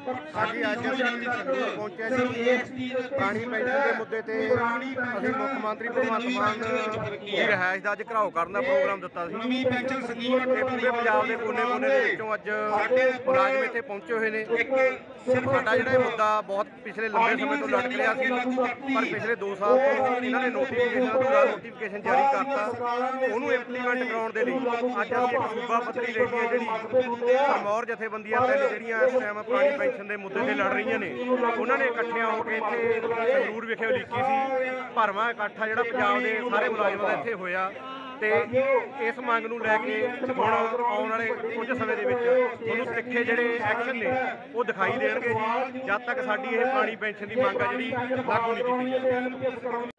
ਹਾਂਜੀ ਅੱਜ ਅਸੀਂ ਸੰਗਰੂਰ ਪਹੁੰਚੇ ਜੀ। ਪੁਰਾਣੀ ਪੈਨਸ਼ਨ ਦੇ ਮੁੱਦੇ ਤੇ ਅਸੀਂ ਮੁੱਖ ਮੰਤਰੀ ਭਗਵੰਤ ਮਾਨ ਦੀ ਰਿਹਾਇਸ਼ ਦਾ ਅੱਜ ਘਰਾਓ ਕਰਨ ਦਾ ਪ੍ਰੋਗਰਾਮ ਦਿੱਤਾ ਸੀ ਤੇ ਪੂਰੇ ਪੰਜਾਬ ਦੇ ਕੋਨੇ-ਕੋਨੇ ਦੇ ਵਿੱਚੋਂ ਅੱਜ ਮੁਲਾਜ਼ਮ ਇੱਥੇ ਪਹੁੰਚੇ ਹੋਏ ਨੇ। ਸਾਡਾ ਜਿਹੜਾ ਇਹ ਮੁੱਦਾ ਬਹੁਤ ਪਿਛਲੇ ਲੰਬੇ ਸਮੇਂ ਤੋਂ ਲਟਕ ਰਿਹਾ ਸੀ, ਪਰ ਪਿਛਲੇ 2 ਸਾਲ ਤੋਂ ਇਹਨਾਂ ਨੇ ਨੋਟੀਫਿਕੇਸ਼ਨ ਜਾਰੀ ਕਰਤਾ। ਉਹਨੂੰ ਇੰਪਲੀਮੈਂਟ ਕਰਾਉਣ ਦੇ ਲਈ ਅੱਜ ਅਸੀਂ ਇੱਕ ਸੂਬਾ ਪੱਧਰੀ ਰੈਲੀ ਹੈ ਜਿਹੜੀ ਸਰਮੌਰ ਜਥੇਬੰਦੀਆਂ ਤਿੰਨ ਜਿਹੜੀਆਂ ਇਸ ਟਾਈਮ ਪੁਰਾਣੀ ਪੈਨਸ਼ਨ ਦੇ ਮੁੱਦੇ ਤੇ ਲੜ ਰਹੀਆਂ ਨੇ, ਉਹਨਾਂ ਨੇ ਇਕੱਠਿਆਂ ਹੋ ਕੇ ਇੱਥੇ ਸੰਗਰੂਰ ਵਿਖੇ ਉਲੀਕੀ ਸੀ। ਭਰਵਾਂ ਇਕੱਠ ਆ ਜਿਹੜਾ ਪੰਜਾਬ ਦੇ ਸਾਰੇ ਮੁਲਾਜ਼ਮਾਂ ਦਾ ਇੱਥੇ ਹੋਇਆ ਤੇ ਇਸ ਮੰਗ ਨੂੰ ਲੈ ਕੇ ਹੁਣ ਆਉਣ ਵਾਲੇ ਕੁਝ ਸਮੇਂ ਦੇ ਵਿੱਚ ਤੁਹਾਨੂੰ ਤਿੱਖੇ ਜਿਹੜੇ ਐਕਸ਼ਨ ਨੇ ਉਹ ਦਿਖਾਈ ਦੇਣਗੇ ਜੀ, ਜਦ ਤੱਕ ਸਾਡੀ ਇਹ ਪੁਰਾਣੀ ਪੈਨਸ਼ਨ ਦੀ ਮੰਗ ਆ ਜਿਹੜੀ ਲਾਗੂ ਨਹੀਂ ਕੀਤੀ ਜਾਂਦੀ।